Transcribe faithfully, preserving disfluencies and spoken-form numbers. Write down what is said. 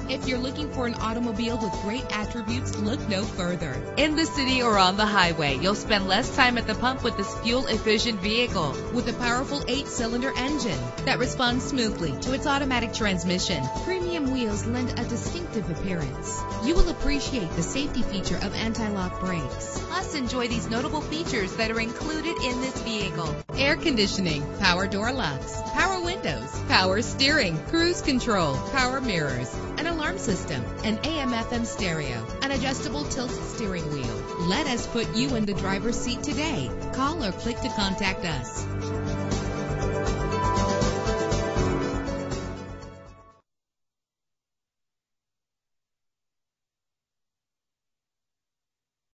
If you're looking for an automobile with great attributes, look no further. In the city or on the highway, you'll spend less time at the pump with this fuel-efficient vehicle. With a powerful eight-cylinder engine that responds smoothly to its automatic transmission, premium wheels lend a distinctive appearance. You will appreciate the safety feature of anti-lock brakes. Plus, enjoy these notable features that are included in this vehicle: Air conditioning, power door locks, power windows, power steering, cruise control, power mirrors, an alarm system, an A M F M stereo, an adjustable tilt steering wheel. Let us put you in the driver's seat today. Call or click to contact us.